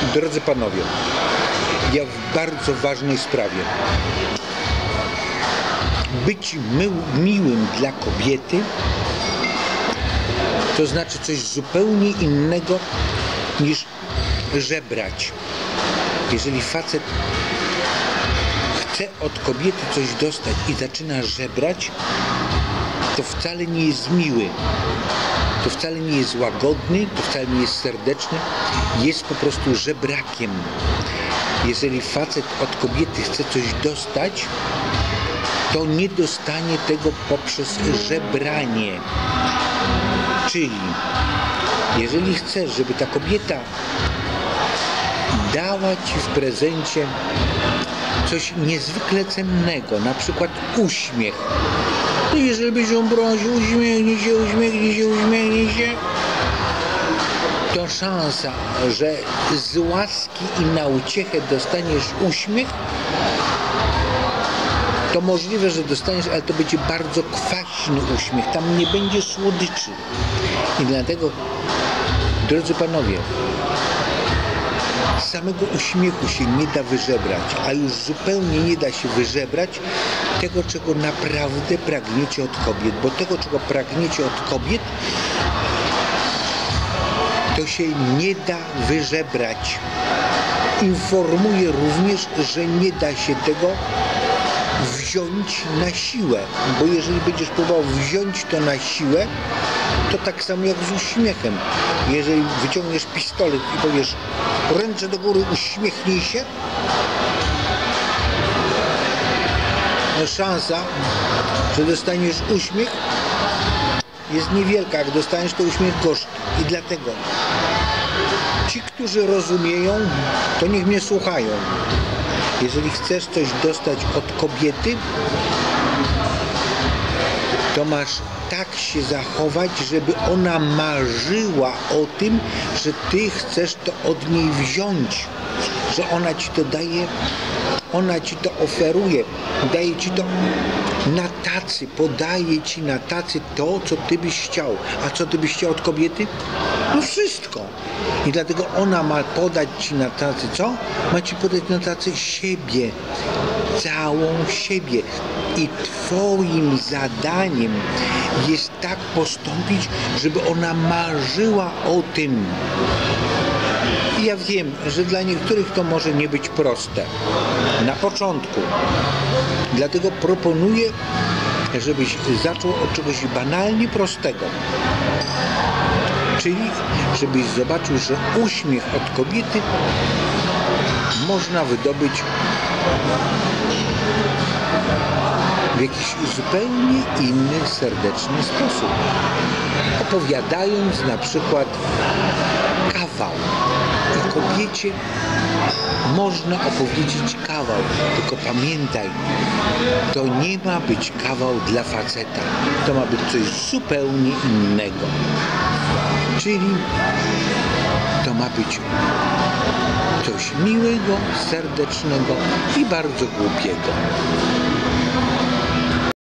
Drodzy panowie, ja w bardzo ważnej sprawie. Być miłym dla kobiety to znaczy coś zupełnie innego niż żebrać. Jeżeli facet chce od kobiety coś dostać i zaczyna żebrać, to wcale nie jest miły. To wcale nie jest łagodny, to wcale nie jest serdeczny, jest po prostu żebrakiem. Jeżeli facet od kobiety chce coś dostać, to nie dostanie tego poprzez żebranie. Czyli jeżeli chcesz, żeby ta kobieta dała ci w prezencie coś niezwykle cennego, na przykład uśmiech, to jeżeli byś ją prosił, uśmiechnij się, to szansa, że z łaski i na uciechę dostaniesz uśmiech, to możliwe, że dostaniesz, ale to będzie bardzo kwaśny uśmiech, tam nie będzie słodyczy. I dlatego, drodzy panowie, samego uśmiechu się nie da wyżebrać, a już zupełnie nie da się wyżebrać tego, czego naprawdę pragniecie od kobiet, bo tego, czego pragniecie od kobiet, to się nie da wyżebrać. Informuję również, że nie da się tego wziąć na siłę, bo jeżeli będziesz próbował wziąć to na siłę, to tak samo jak z uśmiechem. Jeżeli wyciągniesz pistolet i powiesz ręce do góry, uśmiechnij się, no szansa, że dostaniesz uśmiech jest niewielka. Jak dostaniesz, to uśmiech gorzki. I dlatego ci, którzy rozumieją, to niech mnie słuchają. Jeżeli chcesz coś dostać od kobiety, to masz tak się zachować, żeby ona marzyła o tym, że ty chcesz to od niej wziąć, że ona ci to daje, ona ci to oferuje, daje ci to na tacy, podaje ci na tacy to, co ty byś chciał. A co ty byś chciał od kobiety? No wszystko. I dlatego ona ma podać ci na tacy co? Ma ci podać na tacy siebie. Całą siebie. I twoim zadaniem jest tak postąpić, żeby ona marzyła o tym. I ja wiem, że dla niektórych to może nie być proste. Na początku. Dlatego proponuję, żebyś zaczął od czegoś banalnie prostego. Czyli żebyś zobaczył, że uśmiech od kobiety można wydobyć w jakiś zupełnie inny, serdeczny sposób. Opowiadając na przykład kawał. I kobiecie można opowiedzieć kawał, tylko pamiętaj, to nie ma być kawał dla faceta, to ma być coś zupełnie innego. Czyli to ma być coś miłego, serdecznego i bardzo głupiego.